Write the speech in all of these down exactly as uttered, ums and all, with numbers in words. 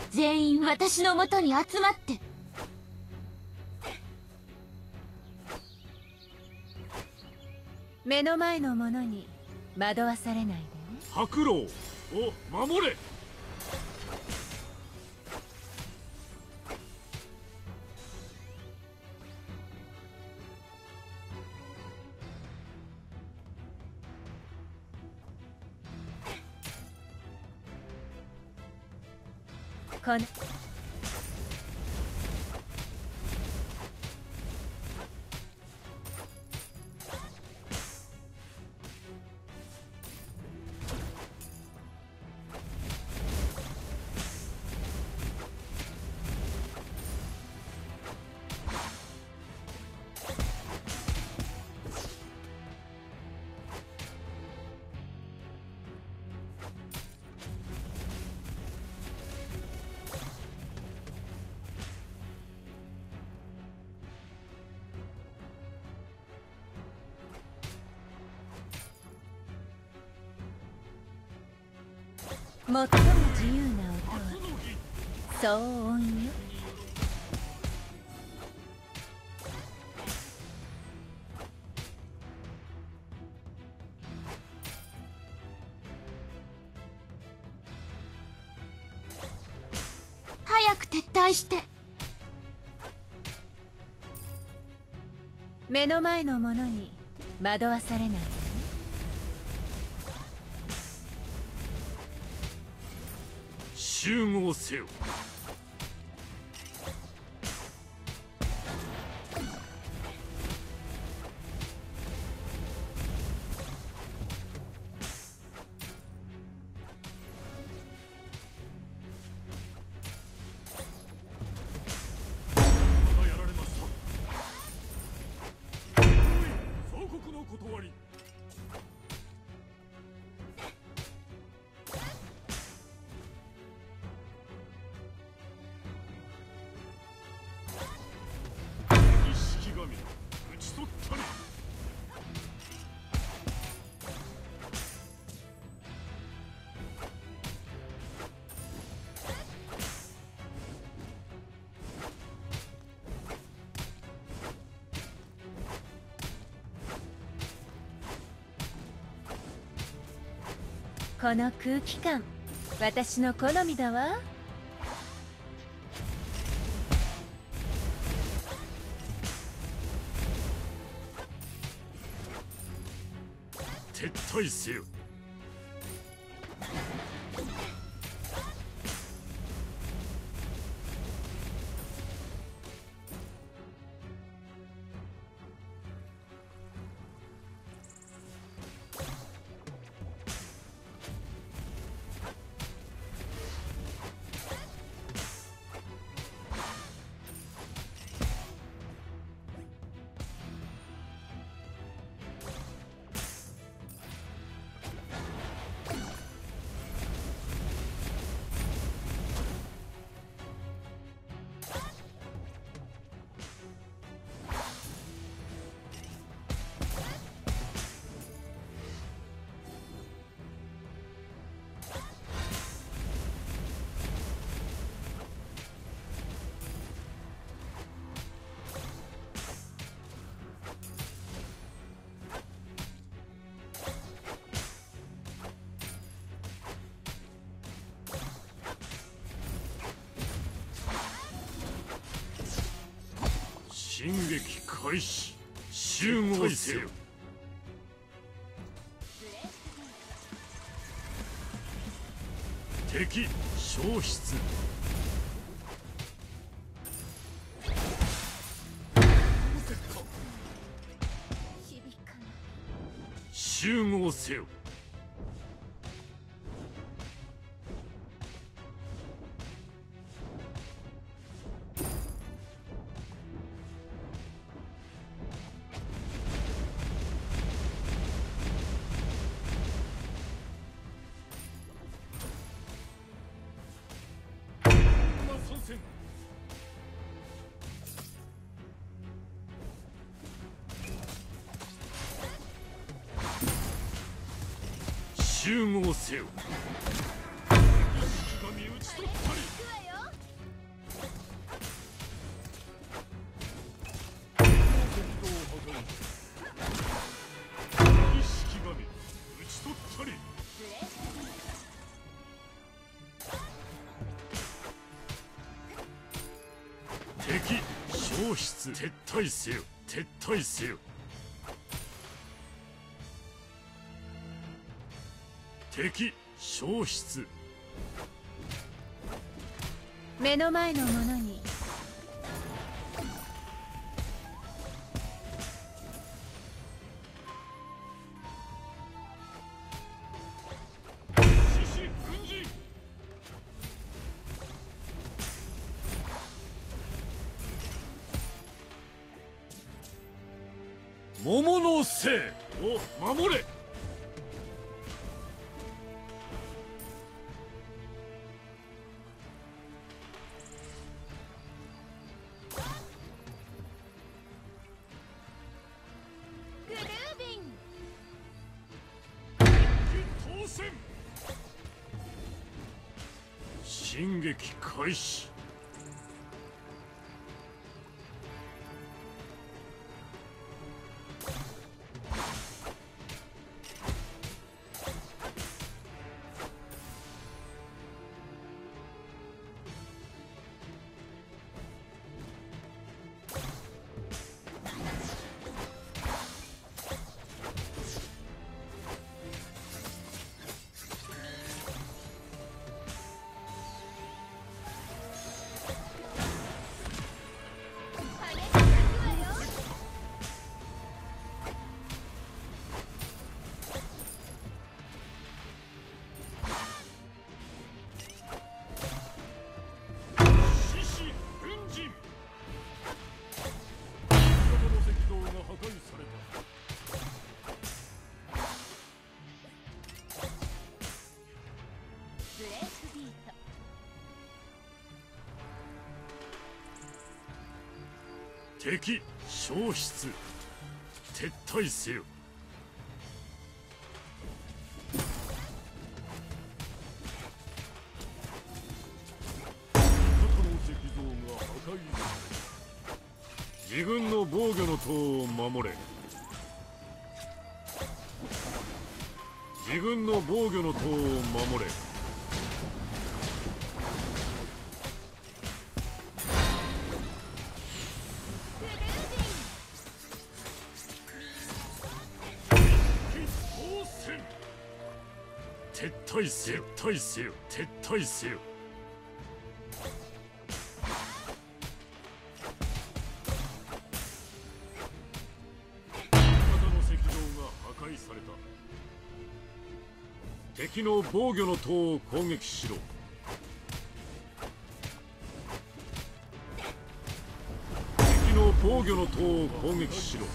全員私のもとに集まって。 目の前のものに惑わされないでね。 白狼を守れ。 この最も自由な音は騒音よ。 早く撤退して。 目の前のものに惑わされないでね。 集合せよ。まだやられました。総国の断り。討ち取ったり。 この空気感、私の好みだわ。 撤退せよ。進撃開始。集合せよ。敵消失。集合せよ。集合せよ。神討ち取ったり。 消失。撤退せよ、撤退せよ。敵消失。 目の前のものに桃の精を守れ。 グルービン。 当選。進撃開始。敵消失。撤退せよ。味方の石像が破壊された。自軍の防御の塔を守れ。自軍の防御の塔を守れ。撤退せよ、撤退せよ、撤退せよ。味方の石像が破壊された。敵の防御の塔を攻撃しろ。敵の防御の塔を攻撃しろ。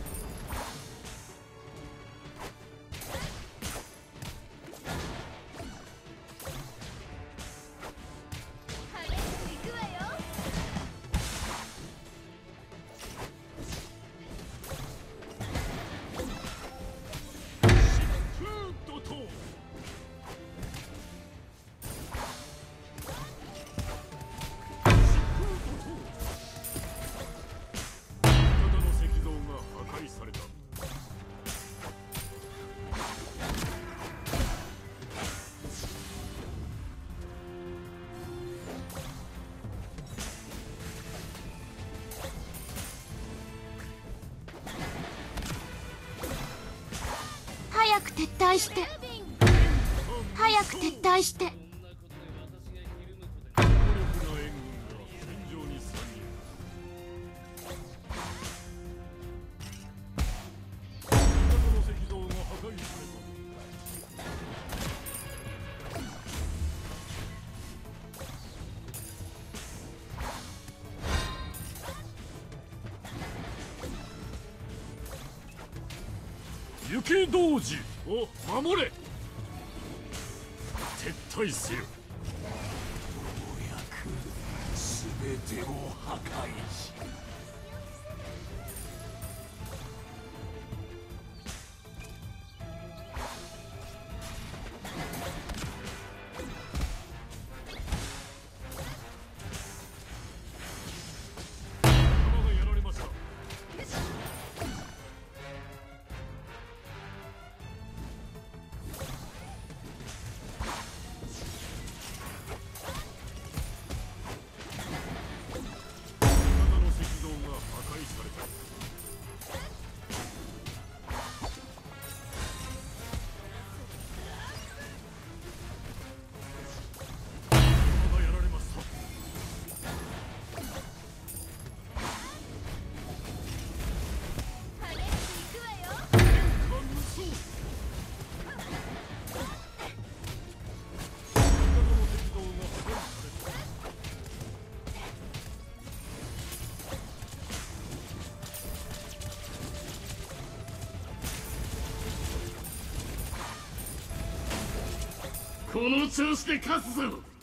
早く撤退して。早く撤退して。 強力な援軍が戦場に参入。味方の石像が破壊された。雪童子を守れ。撤退せよ。ようやく全てを破壊し。頭がやられました。 この調子で勝つぞ。